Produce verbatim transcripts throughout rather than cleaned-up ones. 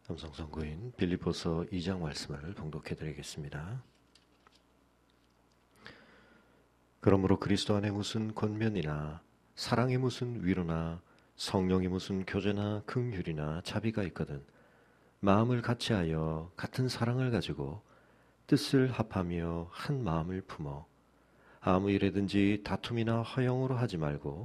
삼성선교인 빌립보서 이 장 말씀을 봉독해 드리겠습니다. 그러므로 그리스도 안에 무슨 권면이나 사랑의 무슨 위로나 성령의 무슨 교제나 긍휼이나 자비가 있거든 마음을 같이하여 같은 사랑을 가지고 뜻을 합하며 한 마음을 품어 아무 일에든지 다툼이나 허영으로 하지 말고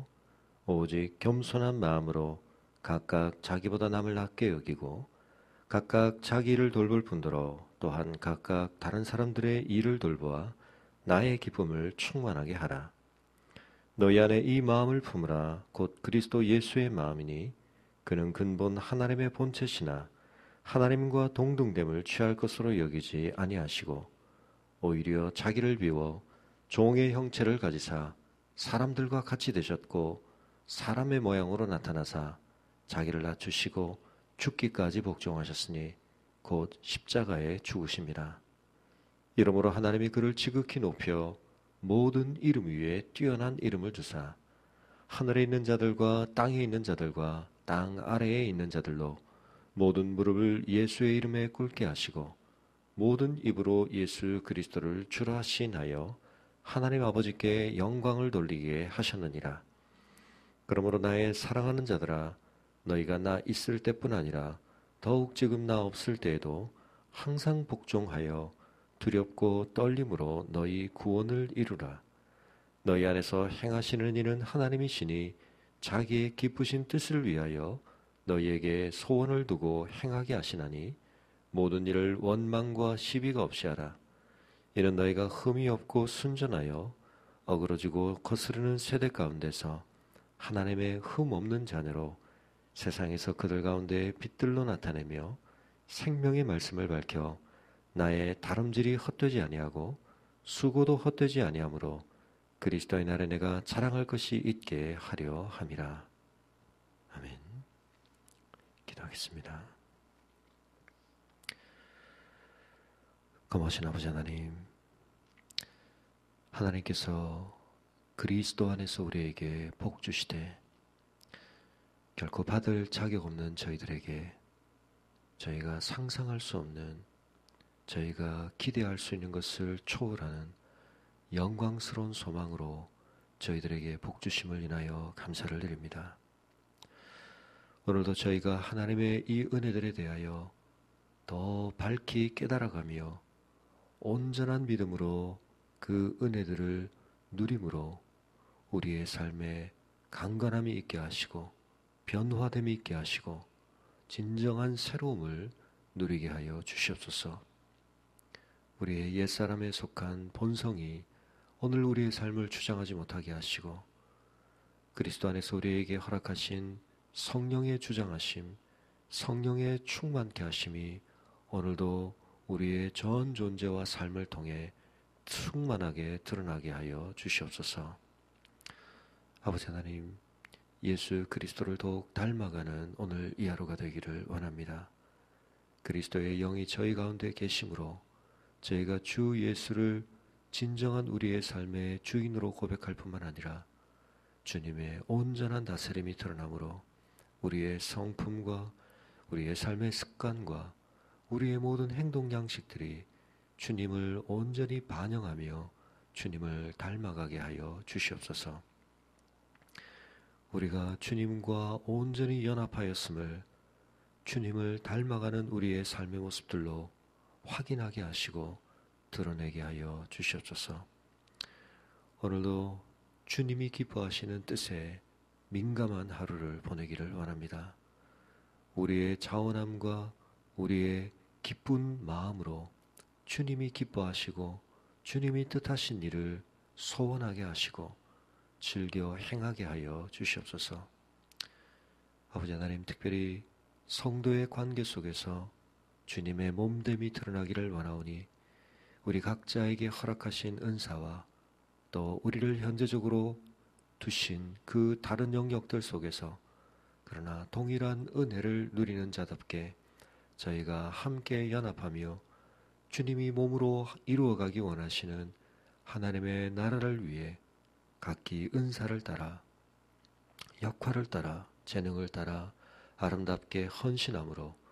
오직 겸손한 마음으로 각각 자기보다 남을 낮게 여기고 각각 자기 일을 돌볼 뿐더러 또한 각각 다른 사람들의 일을 돌보아 나의 기쁨을 충만하게 하라. 너희 안에 이 마음을 품으라. 곧 그리스도 예수의 마음이니 그는 근본 하나님의 본체시나 하나님과 동등됨을 취할 것으로 여기지 아니하시고 오히려 자기를 비워 종의 형체를 가지사 사람들과 같이 되셨고 사람의 모양으로 나타나사 자기를 낮추시고 죽기까지 복종하셨으니 곧 십자가에 죽으심이라. 이러므로 하나님이 그를 지극히 높여 모든 이름 위에 뛰어난 이름을 주사 하늘에 있는 자들과 땅에 있는 자들과 땅 아래에 있는 자들로 모든 무릎을 예수의 이름에 꿇게 하시고 모든 입으로 예수 그리스도를 주라 시인하여 하나님 아버지께 영광을 돌리게 하셨느니라. 그러므로 나의 사랑하는 자들아 너희가 나 있을 때뿐 아니라 더욱 지금 나 없을 때에도 항상 복종하여 두렵고 떨림으로 너희 구원을 이루라. 너희 안에서 행하시는 이는 하나님이시니 자기의 기쁘신 뜻을 위하여 너희에게 소원을 두고 행하게 하시나니 모든 일을 원망과 시비가 없이 하라. 이는 너희가 흠이 없고 순전하여 어그러지고 거스르는 세대 가운데서 하나님의 흠 없는 자녀로 세상에서 그들 가운데 빛들로 나타내며 생명의 말씀을 밝혀 나의 다름질이 헛되지 아니하고 수고도 헛되지 아니하므로 그리스도의 날에 내가 자랑할 것이 있게 하려 함이라. 아멘. 기도하겠습니다. 거머신 아버지 하나님, 하나님께서 그리스도 안에서 우리에게 복 주시되 결코 받을 자격 없는 저희들에게 저희가 상상할 수 없는 저희가 기대할 수 있는 것을 초월하는 영광스러운 소망으로 저희들에게 복 주심을 인하여 감사를 드립니다. 오늘도 저희가 하나님의 이 은혜들에 대하여 더 밝히 깨달아가며 온전한 믿음으로 그 은혜들을 누림으로 우리의 삶에 강건함이 있게 하시고 변화됨이 있게 하시고 진정한 새로움을 누리게 하여 주시옵소서. 우리의 옛사람에 속한 본성이 오늘 우리의 삶을 주장하지 못하게 하시고 그리스도 안에서 우리에게 허락하신 성령의 주장하심, 성령의 충만케 하심이 오늘도 우리의 전 존재와 삶을 통해 충만하게 드러나게 하여 주시옵소서. 아버지 하나님, 예수 그리스도를 더욱 닮아가는 오늘 이 하루가 되기를 원합니다. 그리스도의 영이 저희 가운데 계심으로 저희가 주 예수를 진정한 우리의 삶의 주인으로 고백할 뿐만 아니라 주님의 온전한 다스림이 드러나므로 우리의 성품과 우리의 삶의 습관과 우리의 모든 행동 양식들이 주님을 온전히 반영하며 주님을 닮아가게 하여 주시옵소서. 우리가 주님과 온전히 연합하였음을 주님을 닮아가는 우리의 삶의 모습들로 확인하게 하시고 드러내게 하여 주시옵소서. 오늘도 주님이 기뻐하시는 뜻에 민감한 하루를 보내기를 원합니다. 우리의 자원함과 우리의 기쁜 마음으로 주님이 기뻐하시고 주님이 뜻하신 일을 소원하게 하시고 즐겨 행하게 하여 주시옵소서. 아버지 하나님, 특별히 성도의 관계 속에서 주님의 몸됨이 드러나기를 원하오니 우리 각자에게 허락하신 은사와 또 우리를 현재적으로 두신 그 다른 영역들 속에서 그러나 동일한 은혜를 누리는 자답게 저희가 함께 연합하며 주님이 몸으로 이루어가기 원하시는 하나님의 나라를 위해 각기 은사를 따라 역할을 따라 재능을 따라 아름답게 헌신함으로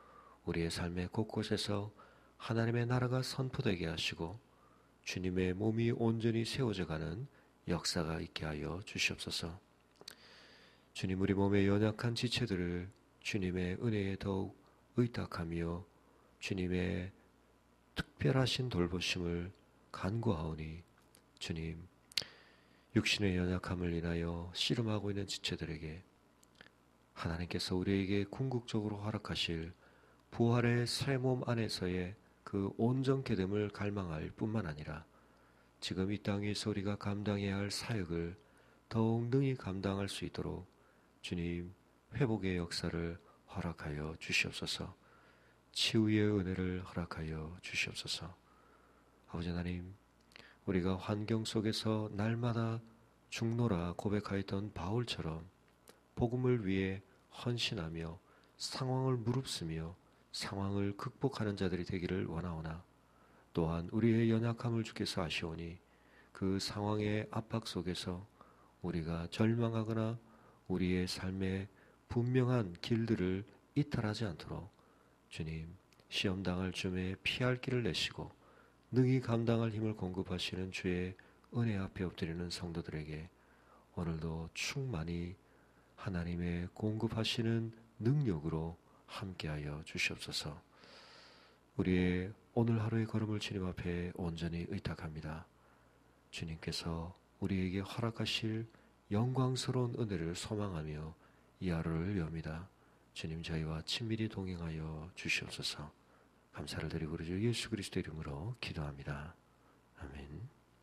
우리의 삶의 곳곳에서 하나님의 나라가 선포되게 하시고 주님의 몸이 온전히 세워져가는 역사가 있게 하여 주시옵소서. 주님, 우리 몸의 연약한 지체들을 주님의 은혜에 더욱 의탁하며 주님의 특별하신 돌보심을 간구하오니 주님, 육신의 연약함을 인하여 씨름하고 있는 지체들에게 하나님께서 우리에게 궁극적으로 허락하실 부활의 새 몸 안에서의 그 온전케 됨을 갈망할 뿐만 아니라 지금 이 땅에서 우리가 감당해야 할 사역을 더욱 능히 감당할 수 있도록 주님, 회복의 역사를 허락하여 주시옵소서. 치유의 은혜를 허락하여 주시옵소서. 아버지 하나님, 우리가 환경 속에서 날마다 죽노라 고백하였던 바울처럼 복음을 위해 헌신하며 상황을 무릅쓰며 상황을 극복하는 자들이 되기를 원하오나 또한 우리의 연약함을 주께서 아시오니 그 상황의 압박 속에서 우리가 절망하거나 우리의 삶의 분명한 길들을 이탈하지 않도록 주님, 시험당할 쯤에 피할 길을 내시고 능히 감당할 힘을 공급하시는 주의 은혜 앞에 엎드리는 성도들에게 오늘도 충만히 하나님의 공급하시는 능력으로 함께하여 주시옵소서. 우리의 오늘 하루의 걸음을 주님 앞에 온전히 의탁합니다. 주님께서 우리에게 허락하실 영광스러운 은혜를 소망하며 이 하루를 여입니다. 주님, 저희와 친밀히 동행하여 주시옵소서. 감사를 드리고 우리 주 예수 그리스도 이름으로 기도합니다. 아멘.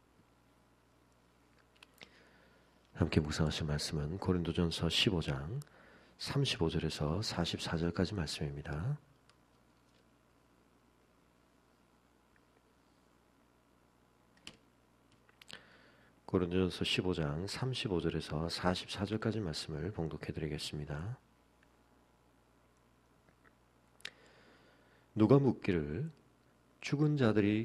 함께 묵상하실 말씀은 고린도전서 십오 장 삼십오 절에서 사십사 절까지 말씀입니다. 고린도전서 십오 장 삼십오 절에서 사십사 절까지 말씀을 봉독해 드리겠습니다. 누가 묻기를 죽은 자들이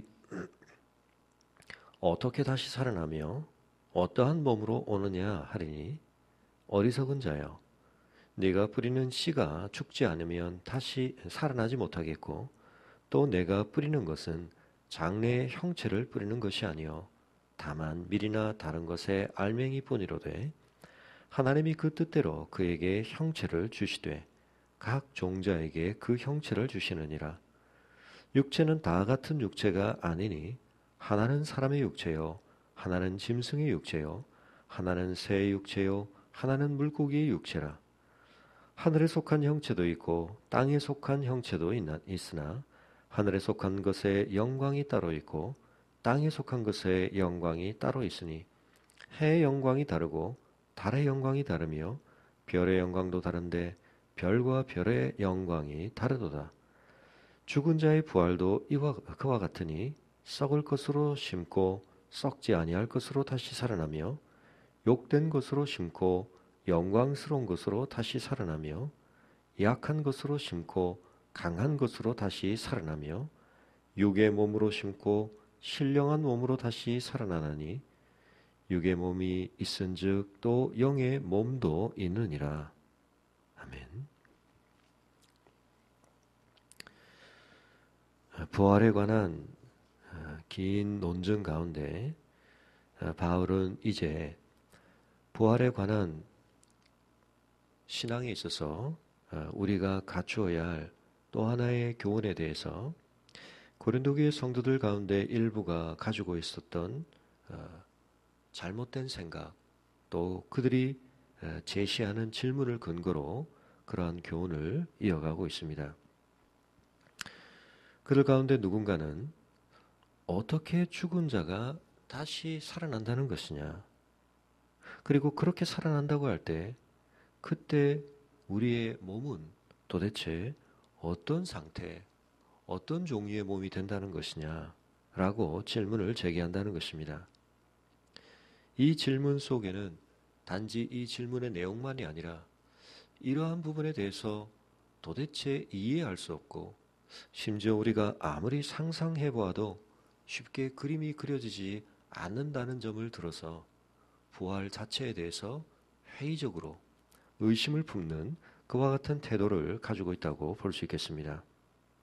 어떻게 다시 살아나며 어떠한 몸으로 오느냐 하리니 어리석은 자여, 네가 뿌리는 씨가 죽지 않으면 다시 살아나지 못하겠고 또 내가 뿌리는 것은 장래의 형체를 뿌리는 것이 아니요 다만 밀이나 다른 것의 알맹이뿐이로되 하나님이 그 뜻대로 그에게 형체를 주시되 각 종자에게 그 형체를 주시느니라. 육체는 다 같은 육체가 아니니 하나는 사람의 육체요 하나는 짐승의 육체요 하나는 새의 육체요 하나는 물고기의 육체라. 하늘에 속한 형체도 있고 땅에 속한 형체도 있으나 하늘에 속한 것의 영광이 따로 있고 땅에 속한 것의 영광이 따로 있으니 해의 영광이 다르고 달의 영광이 다르며 별의 영광도 다른데 별과 별의 영광이 다르도다. 죽은 자의 부활도 이와 그와 같으니 썩을 것으로 심고 썩지 아니할 것으로 다시 살아나며 욕된 것으로 심고 영광스러운 것으로 다시 살아나며 약한 것으로 심고 강한 것으로 다시 살아나며 육의 몸으로 심고 신령한 몸으로 다시 살아나나니 육의 몸이 있은즉 또 영의 몸도 있느니라. 아멘. 부활에 관한 긴 논증 가운데 바울은 이제 부활에 관한 신앙에 있어서 우리가 갖추어야 할 또 하나의 교훈에 대해서 고린도 교회 성도들 가운데 일부가 가지고 있었던 잘못된 생각, 또 그들이 제시하는 질문을 근거로 그러한 교훈을 이어가고 있습니다. 그들 가운데 누군가는 어떻게 죽은 자가 다시 살아난다는 것이냐, 그리고 그렇게 살아난다고 할 때 그때 우리의 몸은 도대체 어떤 상태, 어떤 종류의 몸이 된다는 것이냐 라고 질문을 제기한다는 것입니다. 이 질문 속에는 단지 이 질문의 내용만이 아니라 이러한 부분에 대해서 도대체 이해할 수 없고 심지어 우리가 아무리 상상해 보아도 쉽게 그림이 그려지지 않는다는 점을 들어서 부활 자체에 대해서 회의적으로 의심을 품는 그와 같은 태도를 가지고 있다고 볼 수 있겠습니다.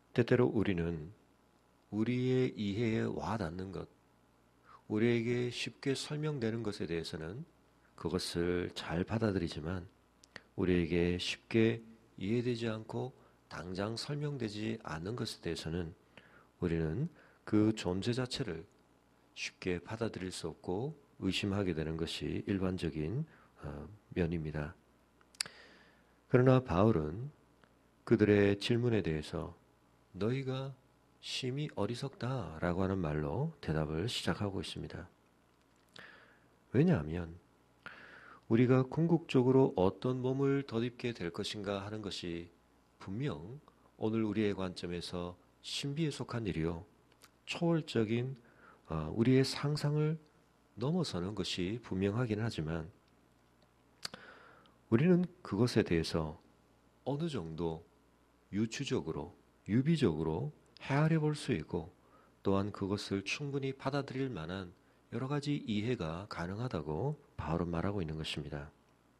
때때로 우리는 우리의 이해에 와닿는 것, 우리에게 쉽게 설명되는 것에 대해서는 그것을 잘 받아들이지만 우리에게 쉽게 이해되지 않고 당장 설명되지 않는 것에 대해서는 우리는 그 존재 자체를 쉽게 받아들일 수 없고 의심하게 되는 것이 일반적인 어, 면입니다. 그러나 바울은 그들의 질문에 대해서 너희가 심히 어리석다라고 하는 말로 대답을 시작하고 있습니다. 왜냐하면 우리가 궁극적으로 어떤 몸을 덧입게 될 것인가 하는 것이 분명 오늘 우리의 관점에서 신비에 속한 일이요 초월적인 우리의 상상을 넘어서는 것이 분명하긴 하지만 우리는 그것에 대해서 어느 정도 유추적으로 유비적으로 헤아려 볼 수 있고 또한 그것을 충분히 받아들일 만한 여러 가지 이해가 가능하다고 바울은 말하고 있는 것입니다.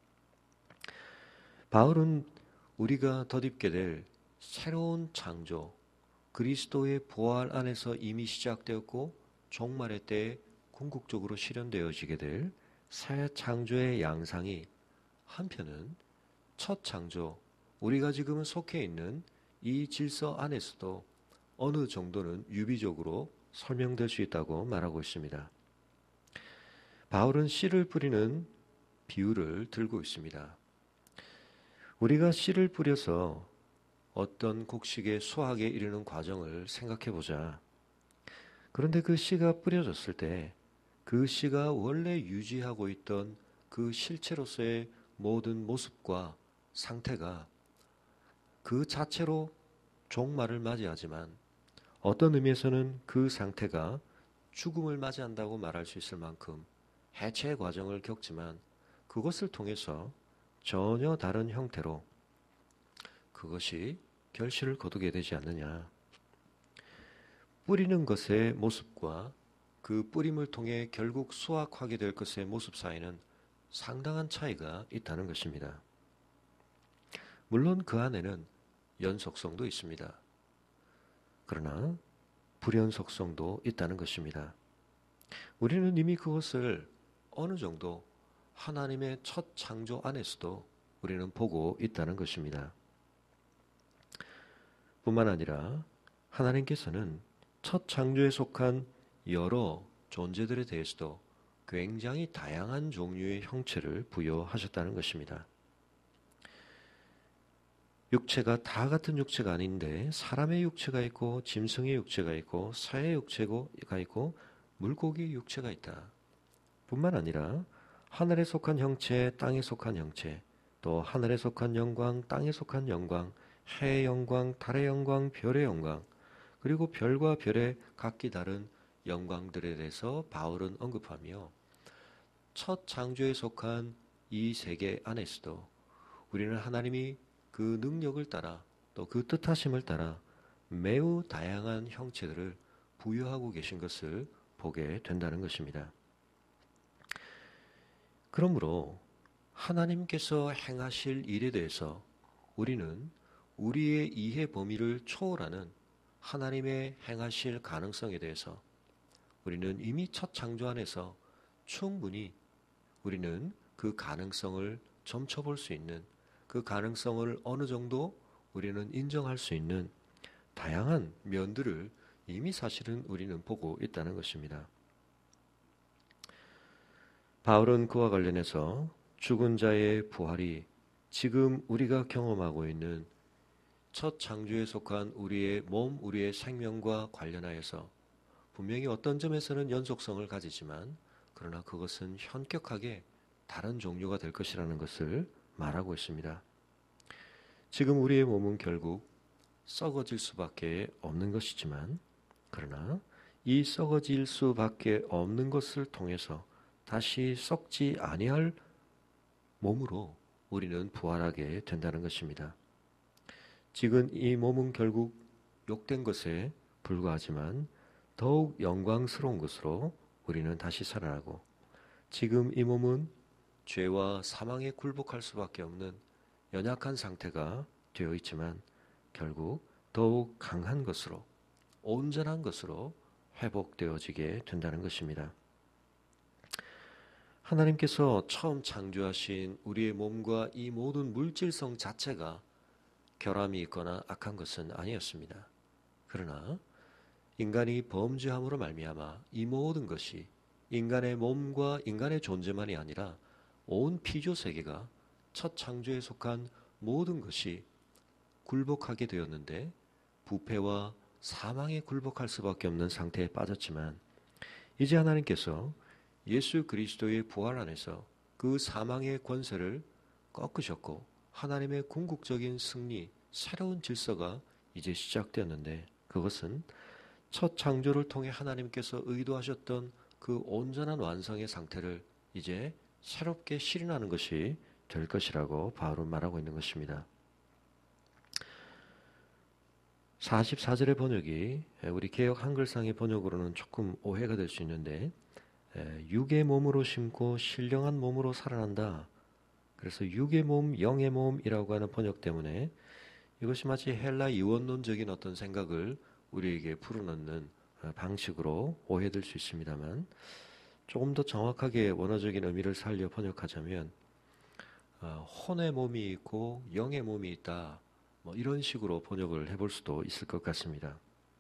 바울은 우리가 덧입게 될 새로운 창조, 그리스도의 부활 안에서 이미 시작되었고 종말의 때에 궁극적으로 실현되어지게 될 새 창조의 양상이 한편은 첫 창조, 우리가 지금 속해 있는 이 질서 안에서도 어느 정도는 유비적으로 설명될 수 있다고 말하고 있습니다. 바울은 씨를 뿌리는 비유를 들고 있습니다. 우리가 씨를 뿌려서 어떤 곡식의 수확에 이르는 과정을 생각해 보자. 그런데 그 씨가 뿌려졌을 때 그 씨가 원래 유지하고 있던 그 실체로서의 모든 모습과 상태가 그 자체로 종말을 맞이하지만 어떤 의미에서는 그 상태가 죽음을 맞이한다고 말할 수 있을 만큼 해체 과정을 겪지만 그것을 통해서 전혀 다른 형태로 그것이 결실을 거두게 되지 않느냐. 뿌리는 것의 모습과 그 뿌림을 통해 결국 수확하게 될 것의 모습 사이는 상당한 차이가 있다는 것입니다. 물론 그 안에는 연속성도 있습니다. 그러나 불연속성도 있다는 것입니다. 우리는 이미 그것을 어느 정도 하나님의 첫 창조 안에서도 우리는 보고 있다는 것입니다. 뿐만 아니라 하나님께서는 첫 창조에 속한 여러 존재들에 대해서도 굉장히 다양한 종류의 형체를 부여하셨다는 것입니다. 육체가 다 같은 육체가 아닌데 사람의 육체가 있고 짐승의 육체가 있고 새의 육체가 있고 물고기의 육체가 있다. 뿐만 아니라 하늘에 속한 형체, 땅에 속한 형체, 또 하늘에 속한 영광, 땅에 속한 영광, 해의 영광, 달의 영광, 별의 영광, 그리고 별과 별의 각기 다른 영광들에 대해서 바울은 언급하며 첫 창조에 속한 이 세계 안에서도 우리는 하나님이 그 능력을 따라 또 그 뜻하심을 따라 매우 다양한 형체들을 부여하고 계신 것을 보게 된다는 것입니다. 그러므로 하나님께서 행하실 일에 대해서 우리는 우리의 이해 범위를 초월하는 하나님의 행하실 가능성에 대해서 우리는 이미 첫 창조 안에서 충분히 우리는 그 가능성을 점쳐볼 수 있는 그 가능성을 어느 정도 우리는 인정할 수 있는 다양한 면들을 이미 사실은 우리는 보고 있다는 것입니다. 바울은 그와 관련해서 죽은 자의 부활이 지금 우리가 경험하고 있는 첫 창조에 속한 우리의 몸, 우리의 생명과 관련하여서 분명히 어떤 점에서는 연속성을 가지지만 그러나 그것은 현격하게 다른 종류가 될 것이라는 것을 말하고 있습니다. 지금 우리의 몸은 결국 썩어질 수밖에 없는 것이지만 그러나 이 썩어질 수밖에 없는 것을 통해서 다시 썩지 아니할 몸으로 우리는 부활하게 된다는 것입니다. 지금 이 몸은 결국 욕된 것에 불과하지만 더욱 영광스러운 것으로 우리는 다시 살아나고 지금 이 몸은 죄와 사망에 굴복할 수밖에 없는 연약한 상태가 되어 있지만 결국 더욱 강한 것으로, 온전한 것으로 회복되어지게 된다는 것입니다. 하나님께서 처음 창조하신 우리의 몸과 이 모든 물질성 자체가 결함이 있거나 악한 것은 아니었습니다. 그러나 인간이 범죄함으로 말미암아 이 모든 것이 인간의 몸과 인간의 존재만이 아니라 온 피조 세계가 첫 창조에 속한 모든 것이 굴복하게 되었는데, 부패와 사망에 굴복할 수밖에 없는 상태에 빠졌지만, 이제 하나님께서 예수 그리스도의 부활 안에서 그 사망의 권세를 꺾으셨고 하나님의 궁극적인 승리, 새로운 질서가 이제 시작되었는데, 그것은 첫 창조를 통해 하나님께서 의도하셨던 그 온전한 완성의 상태를 이제 새롭게 실현하는 것이 될 것이라고 바울은 말하고 있는 것입니다. 사십사 절의 번역이 우리 개역 한글상의 번역으로는 조금 오해가 될 수 있는데, 육의 몸으로 심고 신령한 몸으로 살아난다. 그래서 육의 몸, 영의 몸이라고 하는 번역 때문에 이것이 마치 헬라 이원론적인 어떤 생각을 우리에게 풀어넣는 방식으로 오해될 수 있습니다만, 조금 더 정확하게 원어적인 의미를 살려 번역하자면 혼의 몸이 있고 영의 몸이 있다, 뭐 이런 식으로 번역을 해볼 수도 있을 것 같습니다.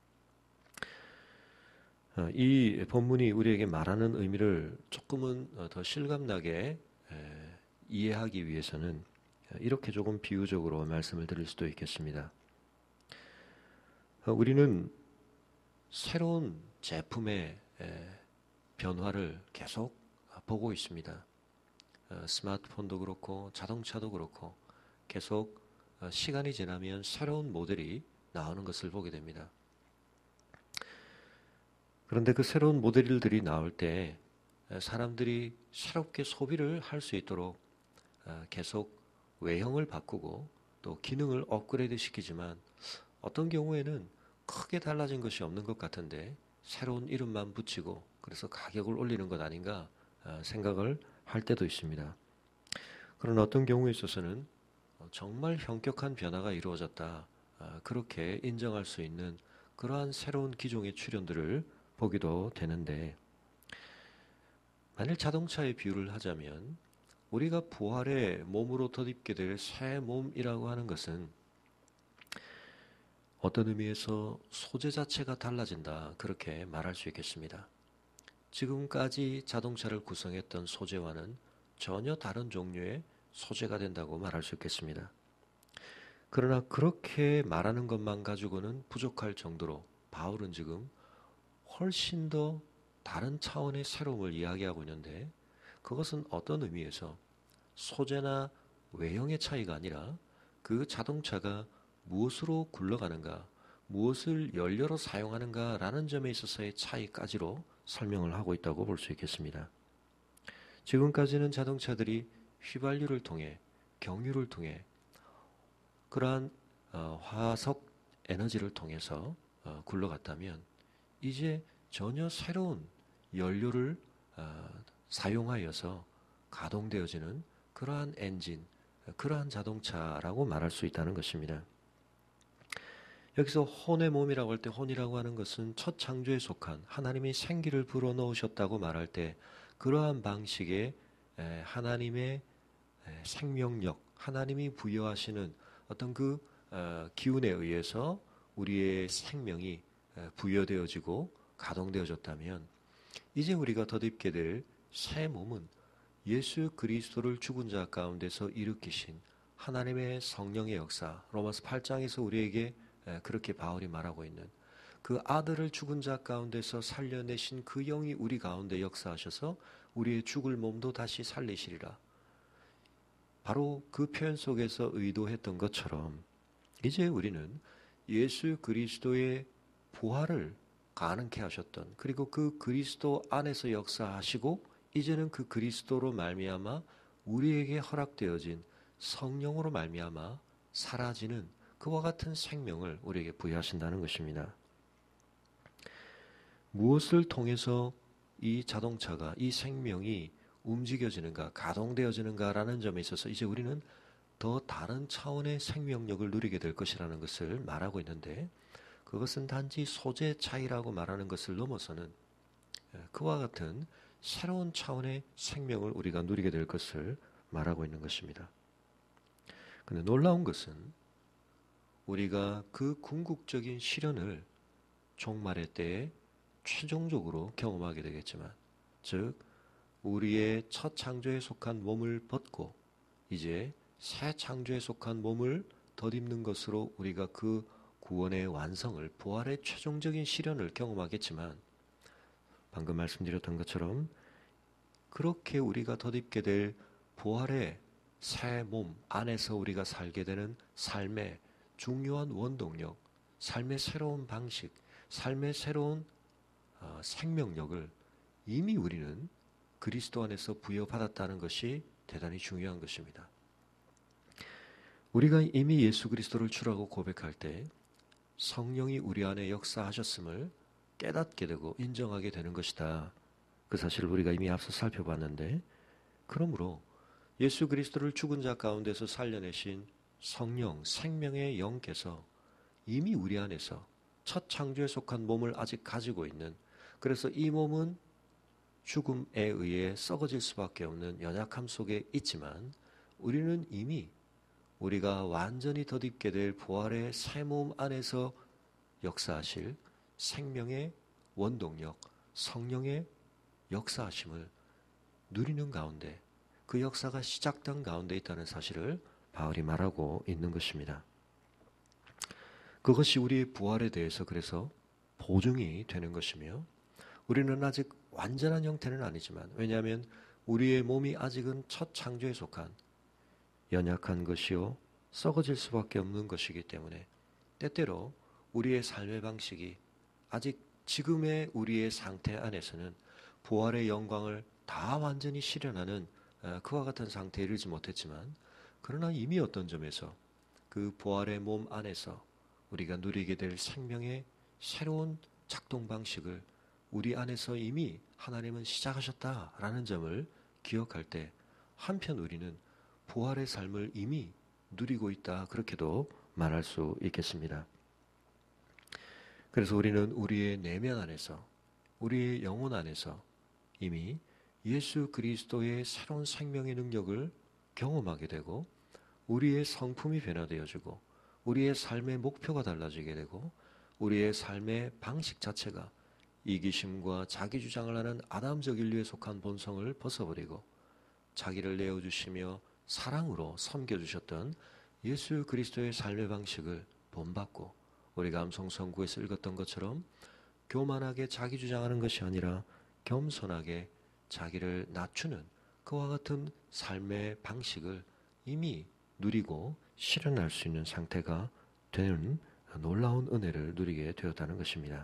이 본문이 우리에게 말하는 의미를 조금은 더 실감나게 이해하기 위해서는 이렇게 조금 비유적으로 말씀을 드릴 수도 있겠습니다. 우리는 새로운 제품의 변화를 계속 보고 있습니다. 스마트폰도 그렇고 자동차도 그렇고 계속 시간이 지나면 새로운 모델이 나오는 것을 보게 됩니다. 그런데 그 새로운 모델들이 나올 때 사람들이 새롭게 소비를 할 수 있도록 계속 외형을 바꾸고 또 기능을 업그레이드 시키지만, 어떤 경우에는 크게 달라진 것이 없는 것 같은데 새로운 이름만 붙이고 그래서 가격을 올리는 것 아닌가 생각을 할 때도 있습니다. 그런 어떤 경우에 있어서는 정말 현격한 변화가 이루어졌다, 그렇게 인정할 수 있는 그러한 새로운 기종의 출현들을 보기도 되는데, 만일 자동차의 비유를 하자면 우리가 부활의 몸으로 덧입게 될 새 몸이라고 하는 것은 어떤 의미에서 소재 자체가 달라진다, 그렇게 말할 수 있겠습니다. 지금까지 자동차를 구성했던 소재와는 전혀 다른 종류의 소재가 된다고 말할 수 있겠습니다. 그러나 그렇게 말하는 것만 가지고는 부족할 정도로 바울은 지금 훨씬 더 다른 차원의 새로움을 이야기하고 있는데, 그것은 어떤 의미에서 소재나 외형의 차이가 아니라 그 자동차가 무엇으로 굴러가는가, 무엇을 연료로 사용하는가 라는 점에 있어서의 차이까지로 설명을 하고 있다고 볼 수 있겠습니다. 지금까지는 자동차들이 휘발유를 통해, 경유를 통해 그러한 어, 화석 에너지를 통해서 어, 굴러갔다면, 이제 전혀 새로운 연료를 어, 사용하여서 가동되어지는 그러한 엔진, 그러한 자동차라고 말할 수 있다는 것입니다. 여기서 혼의 몸이라고 할 때, 혼이라고 하는 것은 첫 창조에 속한 하나님이 생기를 불어넣으셨다고 말할 때 그러한 방식의 하나님의 생명력, 하나님이 부여하시는 어떤 그 기운에 의해서 우리의 생명이 부여되어지고 가동되어졌다면, 이제 우리가 덧입게 될 새 몸은 예수 그리스도를 죽은 자 가운데서 일으키신 하나님의 성령의 역사, 로마서 팔 장에서 우리에게 그렇게 바울이 말하고 있는 그 아들을 죽은 자 가운데서 살려내신 그 영이 우리 가운데 역사하셔서 우리의 죽을 몸도 다시 살리시리라. 바로 그 표현 속에서 의도했던 것처럼 이제 우리는 예수 그리스도의 부활을 가능케 하셨던, 그리고 그 그리스도 안에서 역사하시고 이제는 그 그리스도로 말미암아 우리에게 허락되어진 성령으로 말미암아 사라지는 그와 같은 생명을 우리에게 부여하신다는 것입니다. 무엇을 통해서 이 자동차가, 이 생명이 움직여지는가, 가동되어지는가라는 점에 있어서 이제 우리는 더 다른 차원의 생명력을 누리게 될 것이라는 것을 말하고 있는데, 그것은 단지 소재 차이라고 말하는 것을 넘어서는 그와 같은 새로운 차원의 생명을 우리가 누리게 될 것을 말하고 있는 것입니다. 그런데 놀라운 것은 우리가 그 궁극적인 실현을 종말의 때에 최종적으로 경험하게 되겠지만, 즉 우리의 첫 창조에 속한 몸을 벗고 이제 새 창조에 속한 몸을 덧입는 것으로 우리가 그 구원의 완성을, 부활의 최종적인 실현을 경험하겠지만, 방금 말씀드렸던 것처럼 그렇게 우리가 덧입게 될 부활의 새 몸 안에서 우리가 살게 되는 삶의 중요한 원동력, 삶의 새로운 방식, 삶의 새로운 어, 생명력을 이미 우리는 그리스도 안에서 부여받았다는 것이 대단히 중요한 것입니다. 우리가 이미 예수 그리스도를 주라고 고백할 때 성령이 우리 안에 역사하셨음을 깨닫게 되고 인정하게 되는 것이다. 그 사실을 우리가 이미 앞서 살펴봤는데, 그러므로 예수 그리스도를 죽은 자 가운데서 살려내신 성령, 생명의 영께서 이미 우리 안에서 첫 창조에 속한 몸을 아직 가지고 있는, 그래서 이 몸은 죽음에 의해 썩어질 수밖에 없는 연약함 속에 있지만, 우리는 이미 우리가 완전히 덧입게 될 부활의 새 몸 안에서 역사하실 생명의 원동력, 성령의 역사하심을 누리는 가운데, 그 역사가 시작된 가운데 있다는 사실을 바울이 말하고 있는 것입니다. 그것이 우리의 부활에 대해서 그래서 보증이 되는 것이며, 우리는 아직 완전한 형태는 아니지만, 왜냐하면 우리의 몸이 아직은 첫 창조에 속한 연약한 것이요 썩어질 수밖에 없는 것이기 때문에, 때때로 우리의 삶의 방식이 아직 지금의 우리의 상태 안에서는 부활의 영광을 다 완전히 실현하는 그와 같은 상태에 이르지 못했지만, 그러나 이미 어떤 점에서 그 부활의 몸 안에서 우리가 누리게 될 생명의 새로운 작동 방식을 우리 안에서 이미 하나님은 시작하셨다라는 점을 기억할 때, 한편 우리는 부활의 삶을 이미 누리고 있다, 그렇게도 말할 수 있겠습니다. 그래서 우리는 우리의 내면 안에서, 우리의 영혼 안에서 이미 예수 그리스도의 새로운 생명의 능력을 경험하게 되고, 우리의 성품이 변화되어지고, 우리의 삶의 목표가 달라지게 되고, 우리의 삶의 방식 자체가 이기심과 자기주장을 하는 아담적 인류에 속한 본성을 벗어버리고, 자기를 내어주시며 사랑으로 섬겨주셨던 예수 그리스도의 삶의 방식을 본받고, 우리가 암송성구에서 읽었던 것처럼 교만하게 자기주장하는 것이 아니라 겸손하게 자기를 낮추는 그와 같은 삶의 방식을 이미 누리고 실현할 수 있는 상태가 되는 놀라운 은혜를 누리게 되었다는 것입니다.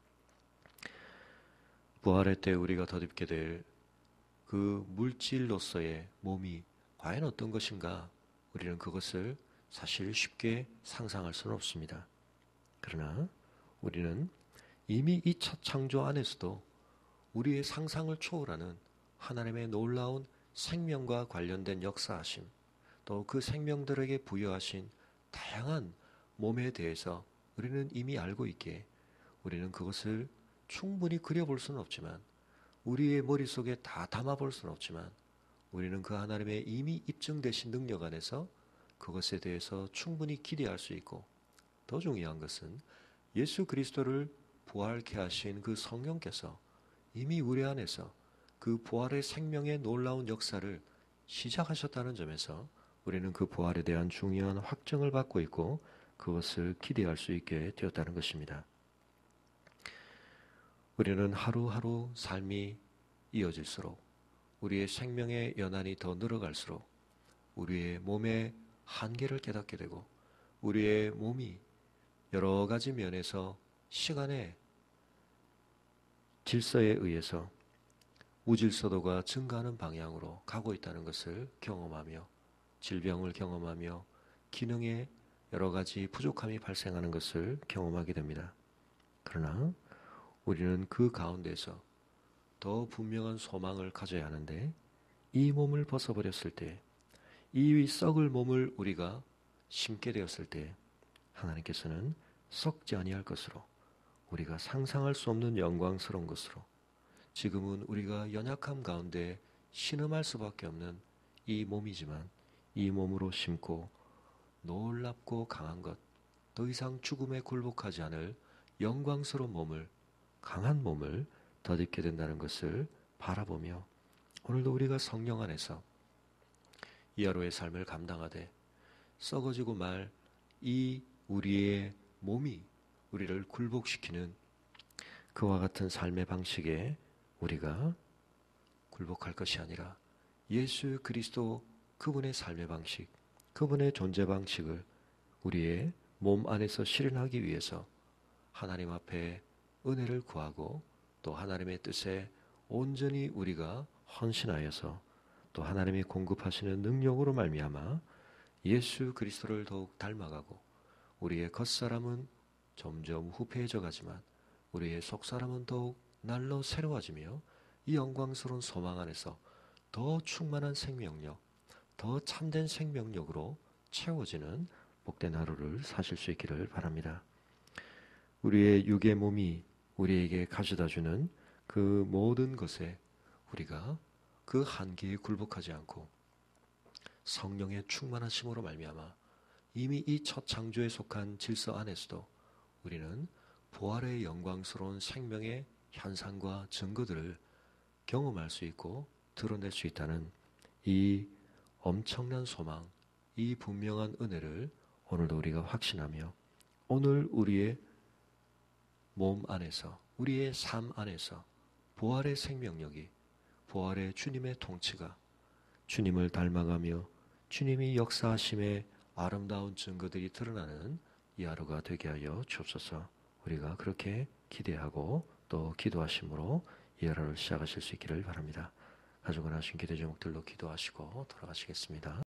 부활의 때 우리가 덧입게 될 그 물질로서의 몸이 과연 어떤 것인가, 우리는 그것을 사실 쉽게 상상할 수는 없습니다. 그러나 우리는 이미 이 첫 창조 안에서도 우리의 상상을 초월하는 하나님의 놀라운 생명과 관련된 역사하심, 또 그 생명들에게 부여하신 다양한 몸에 대해서 우리는 이미 알고 있기에, 우리는 그것을 충분히 그려볼 수는 없지만, 우리의 머릿속에 다 담아볼 수는 없지만, 우리는 그 하나님의 이미 입증되신 능력 안에서 그것에 대해서 충분히 기대할 수 있고, 더 중요한 것은 예수 그리스도를 부활케 하신 그 성령께서 이미 우리 안에서 그 부활의 생명의 놀라운 역사를 시작하셨다는 점에서 우리는 그 부활에 대한 중요한 확증을 받고 있고, 그것을 기대할 수 있게 되었다는 것입니다. 우리는 하루하루 삶이 이어질수록, 우리의 생명의 연한이 더 늘어갈수록 우리의 몸의 한계를 깨닫게 되고, 우리의 몸이 여러 가지 면에서 시간의 질서에 의해서 무질서도가 증가하는 방향으로 가고 있다는 것을 경험하며, 질병을 경험하며 기능에 여러 가지 부족함이 발생하는 것을 경험하게 됩니다. 그러나 우리는 그 가운데서 더 분명한 소망을 가져야 하는데, 이 몸을 벗어버렸을 때 이 썩을 몸을 우리가 심게 되었을 때 하나님께서는 썩지 아니할 것으로, 우리가 상상할 수 없는 영광스러운 것으로, 지금은 우리가 연약함 가운데 신음할 수밖에 없는 이 몸이지만 이 몸으로 심고 놀랍고 강한 것, 더 이상 죽음에 굴복하지 않을 영광스러운 몸을, 강한 몸을 덧입게 된다는 것을 바라보며 오늘도 우리가 성령 안에서 이 하루의 삶을 감당하되 썩어지고 말 이 우리의 몸이 우리를 굴복시키는 그와 같은 삶의 방식에 우리가 굴복할 것이 아니라 예수 그리스도 그분의 삶의 방식, 그분의 존재 방식을 우리의 몸 안에서 실현하기 위해서 하나님 앞에 은혜를 구하고 또 하나님의 뜻에 온전히 우리가 헌신하여서 또 하나님이 공급하시는 능력으로 말미암아 예수 그리스도를 더욱 닮아가고 우리의 겉사람은 점점 후패해져 가지만 우리의 속사람은 더욱 날로 새로워지며 이 영광스러운 소망 안에서 더 충만한 생명력, 더 참된 생명력으로 채워지는 복된 하루를 사실 수 있기를 바랍니다. 우리의 육의 몸이 우리에게 가져다주는 그 모든 것에 우리가 그 한계에 굴복하지 않고 성령의 충만하심으로 말미암아 이미 이 첫 창조에 속한 질서 안에서도 우리는 부활의 영광스러운 생명의 현상과 증거들을 경험할 수 있고 드러낼 수 있다는 이 엄청난 소망, 이 분명한 은혜를 오늘도 우리가 확신하며 오늘 우리의 몸 안에서, 우리의 삶 안에서 부활의 생명력이, 부활의 주님의 통치가 주님을 닮아가며 주님이 역사하심의 아름다운 증거들이 드러나는 이 하루가 되게 하여 주옵소서. 우리가 그렇게 기대하고 또 기도하심으로 이 하루를 시작하실 수 있기를 바랍니다. 가족을 하신 기도 제목들로 기도하시고 돌아가시겠습니다.